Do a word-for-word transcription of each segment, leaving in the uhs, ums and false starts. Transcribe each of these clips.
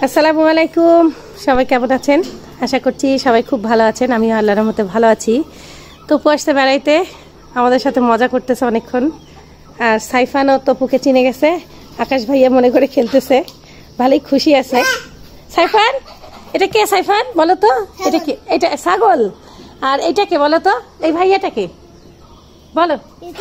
আসসালামু আলাইকুম, সবাই কেমন আছেন? আশা করছি সবাই খুব ভালো আছেন। আমি আল্লাহর রহমতে ভালো আছি। তপু আসতে বেড়াইতে আমাদের সাথে মজা করতেছে অনেকক্ষণ। আর সাইফান ও তপুকে চিনে গেছে, আকাশ ভাইয়া মনে করে খেলতেছে, ভালোই খুশি আছে। সাইফান, এটা কে? সাইফান বলো তো, এটা কি? এটা ছাগল। আর এটা কে বলো তো? এই ভাইয়াটা কে বলো?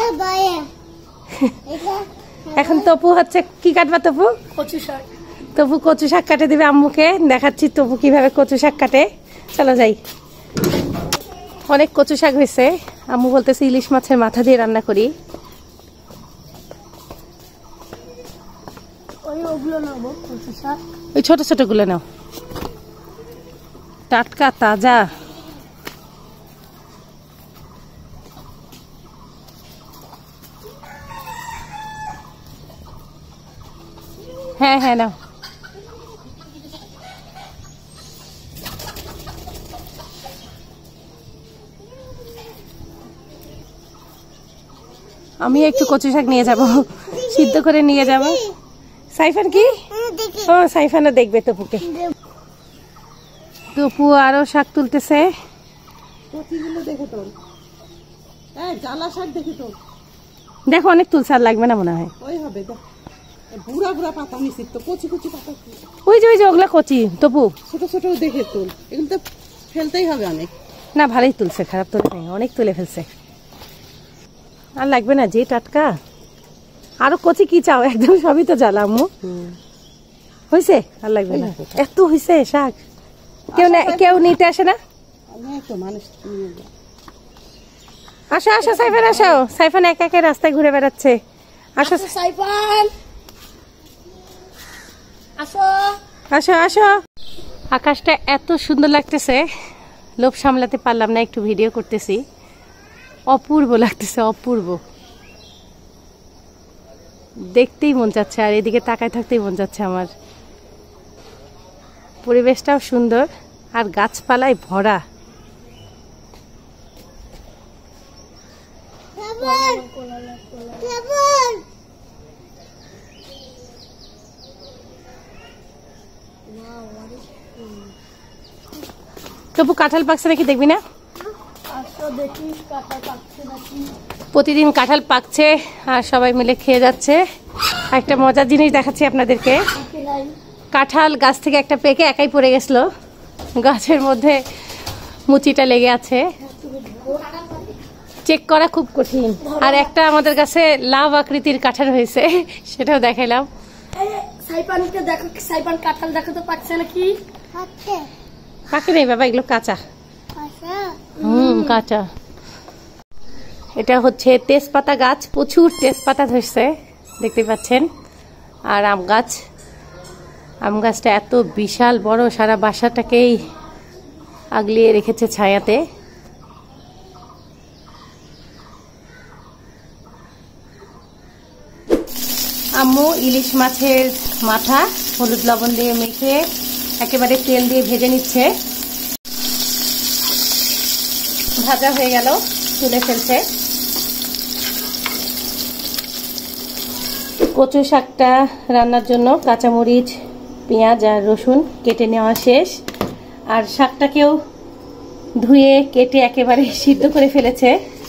এখন তপু হচ্ছে কি কাটবা? তপু কচু শাক। তপু কচু শাক কাটে দিবে আম্মুকে। দেখাচ্ছি তপু কিভাবে কচু শাক কাটে। চলো যাই। অনেক কচু শাক হয়েছে। আম্মু বলতেছে ইলিশ মাছের মাথা দিয়ে রান্না করি। ওই ছোট ছোট গুলো নাও, টাটকা তাজা। হ্যাঁ হ্যাঁ নাও। আমি একটু কচু শাক নিয়ে যাব, সিদ্ধ করে নিয়ে যাব। সাইফান কি? ও সাইফানও দেখবে তপুকে। তপু আরো শাক তুলতেছে। দেখো অনেক তুলছে, আর লাগবে না মনে হয়। ওই যে ওই যে ওগুলা কচি তপু, ছোট ছোট দেখে তুল, এগুলো তো ফেলতেই হবে অনেক। না ভালোই তুলছে, খারাপ তুলে নেই, অনেক তুলে ফেলছে। আর লাগবে না, যে টাটকা। আরো কচি কি চাও? একদম সবই তো জ্বালা আম্মু। হয়েছে, আর লাগবে না। এত হয়েছে শাক, কেউ কেউ নিতে আসে না। আসো আসো সাইফান, আসো। সাইফান একা একা রাস্তায় ঘুরে বেড়াচ্ছে। আসো সাইফান, আসো আসো আসো। আকাশটা এত সুন্দর লাগতেছে, লোভ সামলাতে পারলাম না, একটু ভিডিও করতেছি। অপূর্ব লাগতেছে, অপূর্ব। দেখতেই মন যাচ্ছে, আর এদিকে তাকায় থাকতেই মন যাচ্ছে আমার। পরিবেশটাও সুন্দর, আর গাছপালায় ভরা। তবু কাঁঠাল পাকছে নাকি দেখবি না? প্রতিদিন কাঁঠাল পাকছে আর সবাই মিলে খেয়ে যাচ্ছে। একটা মজার জিনিস দেখাচ্ছি আপনাদেরকে। কাঁঠাল গাছ থেকে একটা পেকে একাই পড়ে গেছিল, গাছের মধ্যে মুচিটা লেগে আছে। চেক করা খুব কঠিন। আর একটা আমাদের কাছে লাভ আকৃতির কাঁঠাল হয়েছে, সেটাও দেখাইলাম। সাইফানকে দেখো, সাইফান কাঁঠাল দেখো তো পাকছে নাকি? পাকে নেই বাবা, এগুলো কাঁচা। হুম কাঁচা। এটা হচ্ছে তেজপাতা গাছ, প্রচুর তেজপাতা ধরছে, দেখতে পাচ্ছেন। আর আম গাছ, আম গাছটা এত বিশাল বড়, সারা বাসাটাকেই আগলিয়ে রেখেছে ছায়াতে। আম্মু ইলিশ মাছের মাথা হলুদ লবণ দিয়ে মেখে একেবারে তেল দিয়ে ভেজে নিচ্ছে। ভাজা হয়ে গেল, তুলে ফেলছে। কচু শাকটা রান্নার জন্য কাঁচামরিচ, পেঁয়াজ আর রসুন কেটে নেওয়া শেষ। আর শাকটাকেও ধুয়ে কেটে একেবারে সিদ্ধ করে ফেলেছে।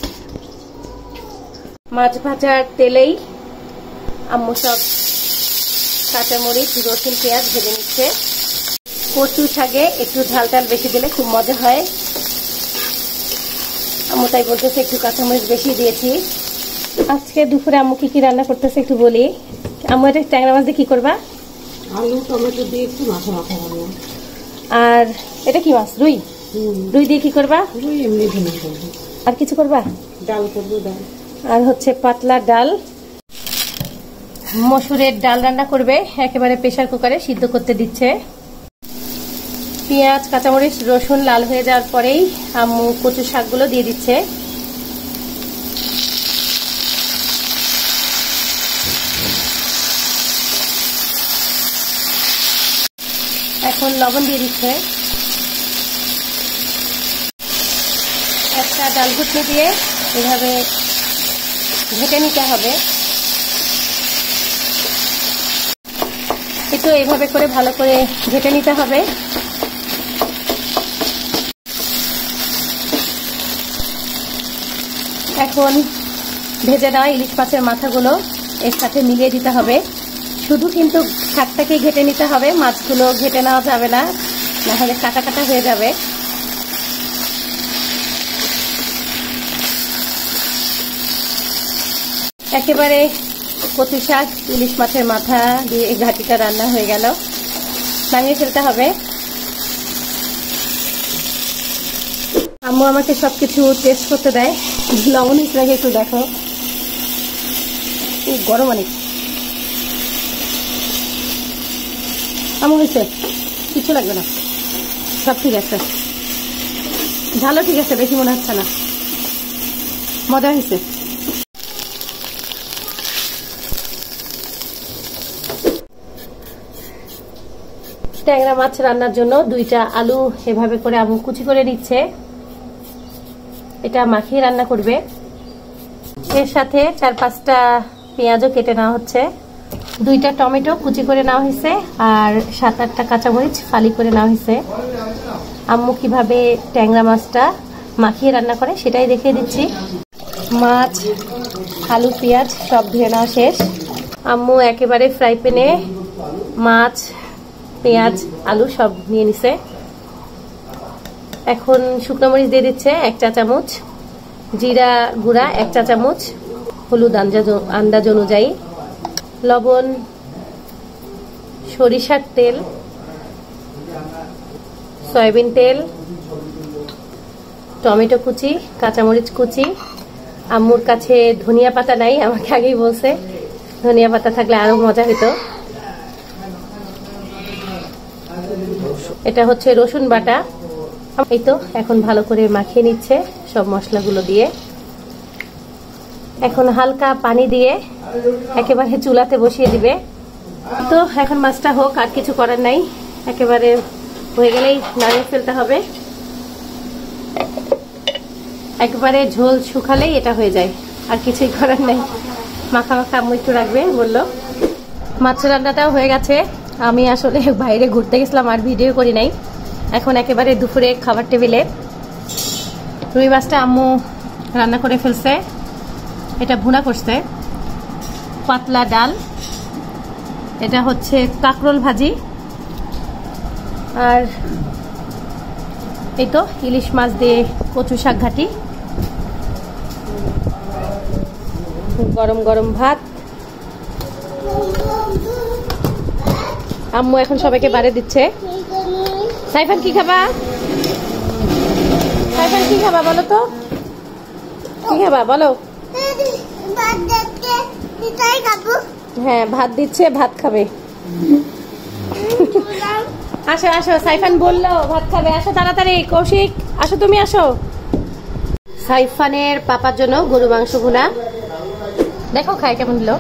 মাছ ভাজার তেলেই আম্মু সব কাঁচামরিচ, রসুন, পেঁয়াজ ভেজে নিচ্ছে। কচু শাকে একটু ঝাল টাল বেশি দিলে খুব মজা হয়। আম্মু তাই বলতেছে একটু কাঁচামরিচ বেশি দিয়েছি। আজকে দুপুরে আম্মু কি কি রান্না করতেছে একটু বলি। আম্মু এটা ট্যাংরা মাছ দিয়ে কি করবা? আলু টমেটো দিয়ে একটু মাথা মাথা বানাবো। আর এটা কি মাছ? রুই। রুই দিয়ে কি করবা? রুই এমনি ভেঙে করবো। আর কিছু করবা? ডাল করবো, ডাল। আর হচ্ছে পাতলা ডাল, মসুরের ডাল রান্না করবে, একেবারে প্রেসার কুকারে সিদ্ধ করতে দিচ্ছে। পেঁয়াজ, কাঁচামরিচ, রসুন লাল হয়ে যাওয়ার পরেই আম্মু কচু শাকগুলো দিয়ে দিচ্ছে। এখন লবণ দিয়ে দিচ্ছে। একটা ডাল ঘুটনি দিয়ে এভাবে ঘেটে নিতে হবে। একটু এইভাবে করে ভালো করে ঘেটে নিতে হবে। এখন ভেজে দেওয়া ইলিশ মাছের মাথাগুলো এর সাথে মিলিয়ে দিতে হবে। শুধু কিন্তু শাকটাকে ঘেটে নিতে হবে, মাছগুলো ঘেটে নেওয়া যাবে না, না হলে কাটা কাটা হয়ে যাবে। একেবারে কচু শাক ইলিশ মাছের মাথা দিয়ে এই ঘাটিটা রান্না হয়ে গেল। নামিয়ে ফেলতে হবে। আম্মু আমাকে সবকিছু টেস্ট করতে দেয়। লবণ হিসেবে একটু দেখো, গরম অনেক। আম্মু হয়েছে, কিছু লাগবে না, সব ঠিক আছে। ঝালও ঠিক আছে, বেশি মনে হচ্ছে না, মজা হয়েছে। ট্যাংরা মাছ রান্নার জন্য দুইটা আলু এভাবে করে আম্মু কুচি করে নিচ্ছে। এটা মাখিয়ে রান্না করবে। এর সাথে চার পাঁচটা পেঁয়াজও কেটে নেওয়া হচ্ছে, দুইটা টমেটো কুচি করে নেওয়া হয়েছে, আর সাত আটটা কাঁচামরিচ ফালি করে নেওয়া হয়েছে। আম্মু কিভাবে ট্যাংরা মাছটা মাখিয়ে রান্না করে সেটাই দেখিয়ে দিচ্ছি। মাছ, আলু, পেঁয়াজ সব ধুয়ে নেওয়া শেষ। আম্মু একেবারে ফ্রাই প্যানে মাছ, পেঁয়াজ, আলু সব নিয়ে নিছে। এখন শুকনো মরিচ দিয়ে দিচ্ছে এক চা চামচ, জিরা গুঁড়া এক চা চামচ, হলুদ আন্দাজ আন্দাজ অনুযায়ী, লবণ, সরিষার তেল, সয়াবিন তেল, টমেটো কুচি, কাঁচামরিচ কুচি। আম্মুর কাছে ধনিয়া পাতা নাই, আমাকে আগেই বলছে, ধনিয়া পাতা থাকলে আরো মজা হতো। এটা হচ্ছে রসুন বাটা। এই তো এখন ভালো করে মাখিয়ে নিচ্ছে সব মশলাগুলো দিয়ে। এখন হালকা পানি দিয়ে একেবারে চুলাতে বসিয়ে দিবে। তো এখন মাছটা হোক, আর কিছু করার নাই, একেবারে হয়ে গেলেই নামিয়ে ফেলতে হবে। একবারে ঝোল শুকালেই এটা হয়ে যায়, আর কিছুই করার নাই। মাখা মাখা আম্মু একটু রাখবে বললো। মাছ রান্নাটাও হয়ে গেছে। আমি আসলে বাইরে ঘুরতে গেছিলাম আর ভিডিও করি নাই। এখন একেবারে দুপুরে খাবার টেবিলে রুই মাছটা আম্মু রান্না করে ফেলছে। এটা ভুনা করছে, পাতলা ডাল, এটা হচ্ছে কাঁকরোল ভাজি, আর এই তো ইলিশ মাছ দিয়ে কচু শাক ঘাটি, গরম গরম ভাত। আম্মু এখন সবাইকে বাড়ি দিচ্ছে। সাইফান কি খাবা? সাইফান কি খাবা বলো তো, কি খাবা বলো? হ্যাঁ ভাত দিচ্ছে, ভাত খাবে। আসো আসো, সাইফান বললো ভাত খাবে, আসো তাড়াতাড়ি। কৌশিক আসো, তুমি আসো। সাইফানের পাপার জন্য গরু মাংস ভুনা, দেখো খায় কেমন হলো।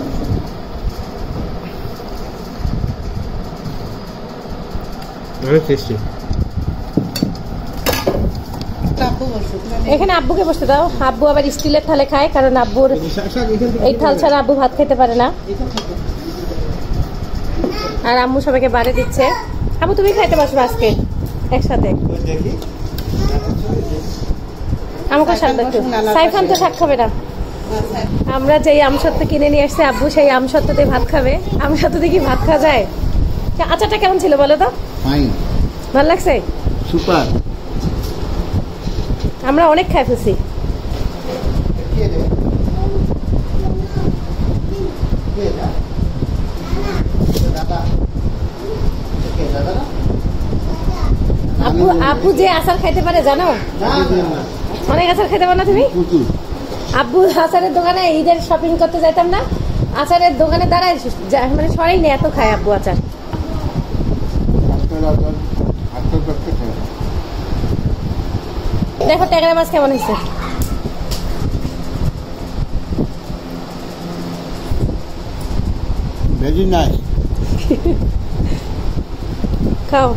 এখানে আব্বুকে বসতে দাও, আব্বু আবার স্টিলের থালে খায়, কারণ আব্বুর এই থাল ছাড়া আব্বু ভাত খেতে পারে না। আর আম্মু সবাইকে বাড়ি দিচ্ছে। আব্বু তুমি খাইতে বসবে আজকে একসাথে, আমাকে সাথে একটু। সাইফান তো শাক খাবে না। আমরা যেই আমসত্ত্ব কিনে নিয়ে আসছে, আব্বু সেই আমসত্ত্ব দিয়ে ভাত খাবে। আমসত্ত্ব দিয়ে কি ভাত খাওয়া যায়? আচারটা কেমন ছিল বলো তো? ভালো লাগছে, সুপার। আমরা অনেক খাই ফেলছি। আব্বু আব্বু যে আচার খাইতে পারে জানো? অনেক আচার খাইতে পারো না তুমি? আব্বু আচারের দোকানে ঈদের শপিং করতে যাইতাম না, আচারের দোকানে দাঁড়ায় মানে সরাই নেই, এত খায় আব্বু আচার। দেখো ট্যাংরা মাছ কেমন হয়েছে। Very nice. খাও।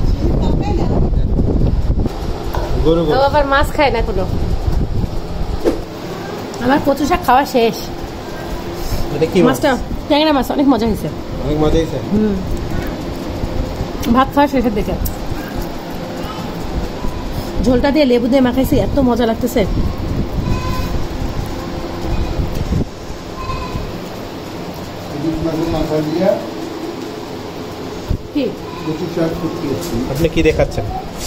ও আবার মাছ খায় না কোনো। আমার কচু শাক খাওয়া শেষ। এটা কি মাছ? মাছটা ট্যাংরা মাছ, অনেক মজা হয়েছে। অনেক মজা হয়েছে। হুম। ভাত খাওয়া শেষের দিকে ঝোলটা দিয়ে লেবু দিয়ে মাখাইছি, এত মজা লাগতেছে। কি আপনি কি দেখাচ্ছেন?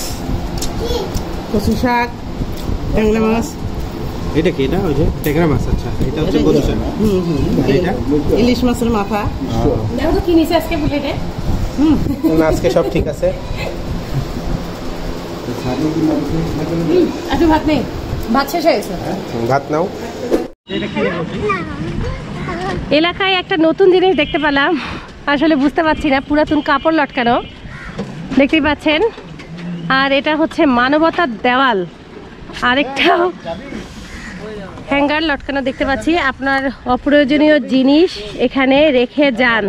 কচু শাক, ট্যাংরা মাছ। এটা কি? এটা ওই যে ট্যাংরা মাছ। আচ্ছা, এটা হচ্ছে কচু শাক। হুম হুম আর এটা ইলিশ মাছের মাথা। দেখো তো কি নিছে আজকে প্লেটে। হুম না, আজকে সব ঠিক আছে। একটু ভাত নেই, ভাত শেষ হয়ে গেছে। ভাত নাও। এলাকায় একটা নতুন জিনিস দেখতে পেলাম, আসলে বুঝতে পারছি না, পুরাতন কাপড় লটকানো দেখতেই পাচ্ছেন। আর এটা হচ্ছে মানবতার দেওয়াল, আরেকটা হ্যাঙ্গার লটকানো দেখতে পাচ্ছি। আপনার অপ্রয়োজনীয় জিনিস এখানে রেখে যান।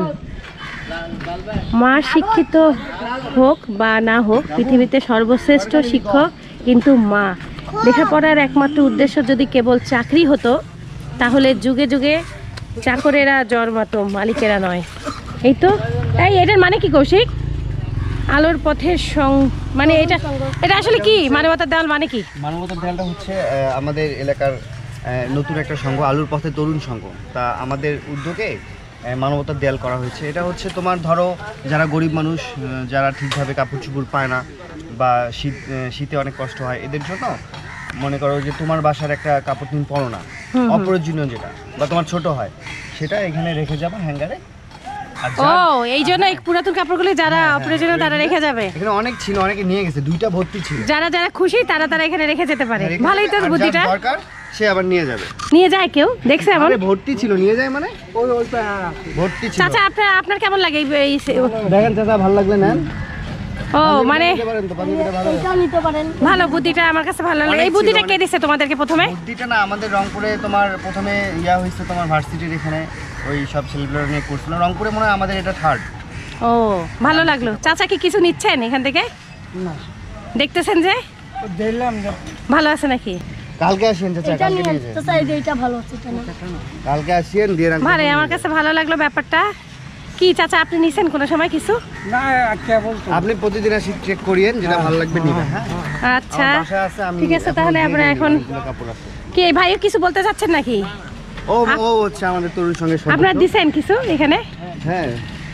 মা শিক্ষিত হোক বা না হোক, পৃথিবীতে সর্বশ্রেষ্ঠ শিক্ষক কিন্তু মা। লেখাপড়ার একমাত্র উদ্দেশ্য যদি কেবল চাকরি হতো, তাহলে যুগে যুগে চাকরেরা জন্মাতো, মালিকেরা নয়। এই তো, এই এটার মানে কি কৌশিক? আলোর পথের সং মানে এটা এটা আসলে কি? মানবতার দেওয়াল মানে কি? মানবতার দেয়ালটা হচ্ছে আহ, আমাদের এলাকার আহ, নতুন একটা সংঘ, আলুর পথে তরুণ সংঘ। তা আমাদের উদ্যোগে আহ, মানবতার দেয়াল করা হয়েছে। এটা হচ্ছে তোমার ধরো যারা গরিব মানুষ, আহ, যারা ঠিকভাবে কাপড় চোপড় পায় না বা শীত আহ, শীতে অনেক কষ্ট হয়, এদের জন্য মনে করো যে তোমার বাসার একটা কাপড় তুমি পরো না, অপ্রয়োজনীয় যেটা বা তোমার ছোট হয়, সেটা এখানে রেখে যাবো হ্যাঙ্গারে। ও, এই জন্য এই পুরাতন কাপড়গুলো যারা অপ্রয়োজনীয় তারা রেখে যাবে। এখানে অনেক ছিল, অনেকে নিয়ে গেছে, দুইটা ভর্তি ছিল। যারা যারা খুশি তারা তারা এখানে রেখে যেতে পারে। ভালোই তো আর যার বুদ্ধিটা। দরকার সে আবার নিয়ে যাবে। নিয়ে যায় কেউ? দেখছে এমন? আরে ভর্তি ছিল, নিয়ে যায় মানে ওই ওই ভর্তি ছিল। চাচা আপনার আপনার কেমন লাগে এই এই- দেখেন চাচা, ভালো লাগলে নেন। ও মানে নিতে পারেন তো, পাঞ্জাবিটা ভালো। এটাও নিতে পারেন। ভালো, বুদ্ধিটা আমার কাছে ভালো লাগে। অনেক এই বুদ্ধিটা ছিল, কে দিচ্ছে তোমাদেরকে প্রথমে? বুদ্ধিটা না, আমাদের রংপুরে তোমার প্রথমে ইয়া হয়েছে তোমার ভার্সিটির এখানে ওই সব ছেলেগুলো নিয়ে করছিল। রংপুরে মনে হয় আমাদের এটা থার্ড। ও, ভালো লাগলো। চাচা কি কিছু নিচ্ছেন এখান থেকে? দেখতেছেন যে দেখলাম ভালো আছে নাকি? কালকে আসেন চাচা, এটা কালকে নিয়ে নিয়ে যান। তো চাই যে এটা ভালো হচ্ছে এটা না। কালকে আসেন দিয়ে রাখবেন। ভালো, আমার কাছে ভালো লাগলো ব্যাপারটা। কি চাচা আপনি নিছেন কোনো সময় কিছু? আপনি প্রতিদিন আসি চেক করিয়েন, যেটা ভালো লাগবে নিবেন। হ্যাঁ, আচ্ছা আমার বাসায় আছে, আমি ঠিক আছে, এখন তাহলে দিয়ে আমরা দিই, এখন অনেকগুলো কাপড় আছে। কি এই ভাইও কিছু বলতে চাচ্ছেন নাকি? ও ও হচ্ছে আমাদের তরুণ সঙ্গে সদস্য। আপনারা দিছেন কিছু এখানে? হ্যাঁ,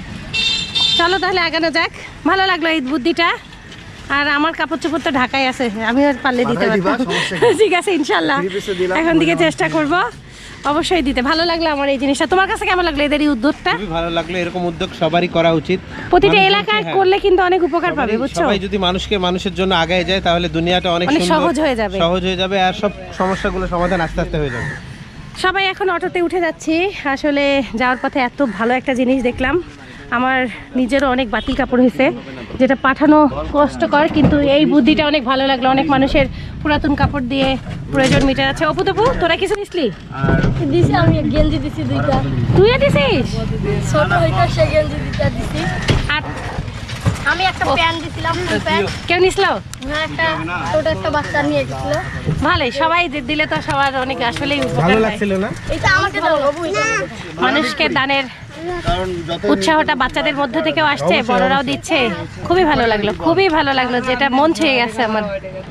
চলো তাহলে আগানো যাক। ভালো লাগলো এই বুদ্ধিটা। আর আমার কাপড় চোপড় তো ঢাকায় আছে, আমি আর পারলে দিতে মাথায় দিবা, পারতাম। সমস্যা কি? ঠিক আছে ইনশাল্লাহ, Three piece এ দিলাম, এখন থেকে বললাম। চেষ্টা করব অবশ্যই দিতে। ভালো লাগলো আমার এই জিনিসটা। তোমার কাছে কেমন লাগলো এদের এই উদ্যোগটা? খুবই ভালো লাগলো। এরকম উদ্যোগ সবারই করা উচিত। প্রতিটা মানুষ এলাকায় হ্যাঁ, করলে কিন্তু অনেক উপকার পাবে, সবারই- বুঝছো? সবাই যদি মানুষকে মানুষের জন্য আগায় যায়, তাহলে দুনিয়াটা অনেক অনেক সুন্দর, সহজ হয়ে যাবে। সহজ হয়ে যাবে, আর সব সমস্যাগুলো সমাধান আস্তে আস্তে হয়ে যাবে। সবাই এখন অটোতে উঠে যাচ্ছি। আসলে যাওয়ার পথে এত ভালো একটা জিনিস দেখলাম, আমার নিজেরও অনেক বাতিল কাপড় হয়েছে, যেটা পাঠানো কষ্টকর, কিন্তু এই বুদ্ধিটা অনেক ভালো লাগলো। অনেক মানুষের পুরাতন কাপড় দিয়ে প্রয়োজন মিটে যাচ্ছে। অপু তপু তোরা কিছু নিসলি? দিছি আমি গেঞ্জি দিছি দুইটা। তুইও দিছিস? ছোট হইতো সে গেঞ্জি দুইটা দিছি। আর আমি একটা প্যান্ট দিছিলাম, ফুল প্যান্ট। কেউ নিসলো? হ্যাঁ, একটা ছোট একটা বাচ্চা নিয়ে গেছিল। ভালোই, সবাই দি- দিলে তো সবার অনেক আসলেই উপকার ভালো হয়। লাগছিল না? এটা আমাকে দাও বাবু, এটা আমাকে দাও। মানুষকে দানের কারণ যত উৎসাহটা বাচ্চাদের মধ্য থেকেও আসছে, বড়রাও দিচ্ছে। খুবই ভালো লাগলো, খুবই ভালো লাগলো, যেটা মন ছুঁয়ে গেছে আমার।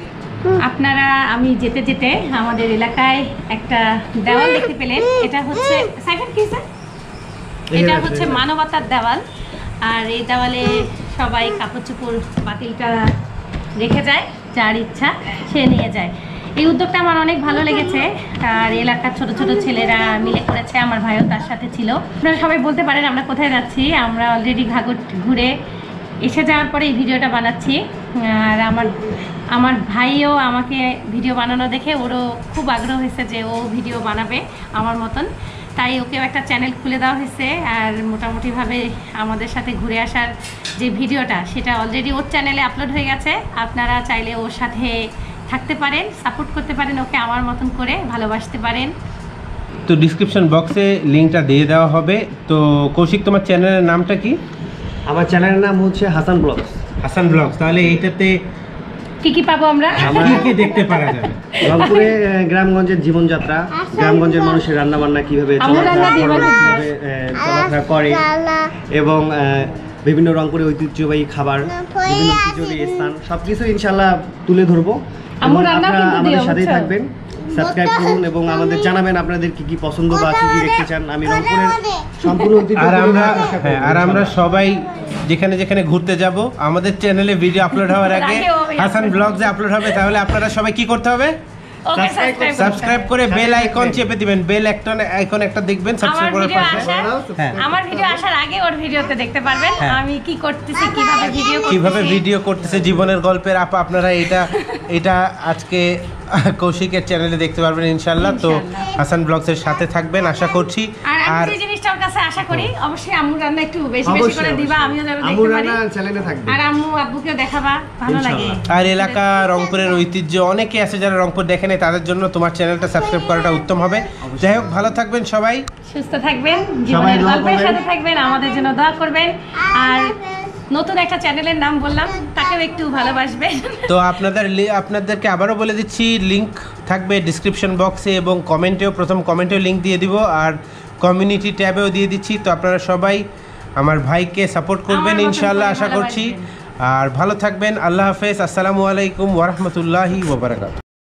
আপনারা আমি যেতে যেতে আমাদের এলাকায় একটা দেওয়াল দেখতে পেলেন। এটা হচ্ছে সাইফার কি স্যার? এটা হচ্ছে মানবতার দেওয়াল। আর এই দেওয়ালে সবাই কাপড় চোপড় বাতিলটা রেখে যায়, যার ইচ্ছা সে নিয়ে যায়। এই উদ্যোগটা আমার অনেক ভালো লেগেছে। আর এলাকার ছোট ছোট ছেলেরা মিলে করেছে, আমার ভাইও তার সাথে ছিল। আপনারা সবাই বলতে পারেন আমরা কোথায় যাচ্ছি। আমরা অলরেডি ঘাগর ঘুরে এসে যাওয়ার পরে এই ভিডিওটা বানাচ্ছি। আর আমার আমার ভাইও আমাকে ভিডিও বানানো দেখে ওরও খুব আগ্রহ হয়েছে যে ও ভিডিও বানাবে আমার মতন, তাই ওকেও একটা চ্যানেল খুলে দেওয়া হয়েছে। আর মোটামুটিভাবে আমাদের সাথে ঘুরে আসার যে ভিডিওটা, সেটা অলরেডি ওর চ্যানেলে আপলোড হয়ে গেছে। আপনারা চাইলে ওর সাথে থাকতে পারেন, সাপোর্ট করতে পারেন, ওকে আমার মতন করে ভালোবাসতে পারেন। তো ডিসক্রিপশন বক্সে লিঙ্কটা দিয়ে দেওয়া হবে। তো কৌশিক, তোমার চ্যানেলের নামটা কি? আমার চ্যানেলের নাম হচ্ছে হাসান ব্লগস। হাসান ব্লগস। তাহলে এইটাতে কি কি পাবো আমরা? কি কি দেখতে পারা যাবে? রংপুরে আহ, গ্রামগঞ্জের জীবনযাত্রা, গ্রামগঞ্জের মানুষের রান্না বান্না কিভাবে আমরা রান্না দিই, চলাফেরা বাকি কিভাবে, আহ, চলাফেরা করে, এবং আহ, বিভিন্ন রংপুরের ঐতিহ্যবাহী খাবার, বিভিন্ন ঐতিহ্যবাহী স্থান সব কিছু ইনশাল্লাহ তুলে ধরবো। আম্মু এবং রান্না আপনারা কিন্তু আমাদের দিও, সাথেই বুঝছো? থাকবেন, সাবস্ক্রাইব করুন এবং আমাদের জানাবেন আপনাদের কি কি পছন্দ বা কি কি দেখতে চান। আমি রংপুরের সম্পূর্ণ ঐতিহ্য আর তুলে আমরা ধরার চেষ্টা করবো, হ্যাঁ আর আমরা ইনশাল্লাহ। সবাই যেখানে যেখানে ঘুরতে যাব আমাদের চ্যানেলে ভিডিও আপলোড হওয়ার আগে আগে ওই হাসান upload ব্লগসে আপলোড হবে, তাহলে আপনারা সবাই কি করতে হবে? ওকে সাবস্ক্রাইব করুন। সাবস্ক্রাইব করে বেল আইকন চেপে দিবেন, বেল আইকন আইকন একটা দেখবেন আমার সাবস্ক্রাইব করার ভিডিও পাশে। আসার হ্যাঁ। আমার ভিডিও আসার আগে ওর ভিডিওতে দেখতে পারবেন হ্যাঁ। আমি কি করতেছি, কিভাবে ভিডিও করতেছি, কিভাবে ভিডিও করতেছে জীবনের গল্পের আপা আপনারা এটা এটা আজকে কৌশিকের চ্যানেলে দেখতে পারবেন ইনশাল্লাহ। তো ইনশাল্লাহ। হাসান ব্লগসের সাথে থাকবেন আশা করছি। আর আমি আর যে জিনিসটা ওর কাছে আশা করি অবশ্যই আম্মু রান্না একটু বেশি বেশি অবশ্যই, করে দিবা, অবশ্যই। আমিও যেন আম্মুর দেখতে পারি, রান্না চ্যানেলে থাকবে। আর আম্মু আব্বুকেও দেখাবা, ভালো লাগে। ইনশাল্লাহ। আর এলাকা রংপুরের ঐতিহ্য অনেকে আছে যারা রংপুর দেখে নেই, তাদের জন্য তোমার চ্যানেলটা সাবস্ক্রাইব করাটা উত্তম হবে। যাই হোক, ভালো থাকবেন সবাই। সুস্থ থাকবেন, জীবনের দোয়া গল্পের করবেন। সাথে থাকবেন, আমাদের জন্য দোয়া করবেন। আর নতুন একটা চ্যানেলের নাম বললাম, তাকেও একটু ভালোবাসবেন। তো আপনাদের লি- আপনাদেরকে আবারও বলে দিচ্ছি, লিংক থাকবে ডিসক্রিপশন বক্সে এবং কমেন্টেও, প্রথম কমেন্টেও লিংক দিয়ে দিব আর কমিউনিটি ট্যাবেও দিয়ে দিচ্ছি। তো আপনারা সবাই আমার ভাইকে সাপোর্ট করবেন আমার মতন ইনশাআল্লাহ করে আশা করছি। ভালোবাসবেন। আর ভালো থাকবেন। আল্লাহ হাফেজ। আসসালামু আলাইকুম ওয়া রাহমাতুল্লাহি ওয়া বারাকাতুহু।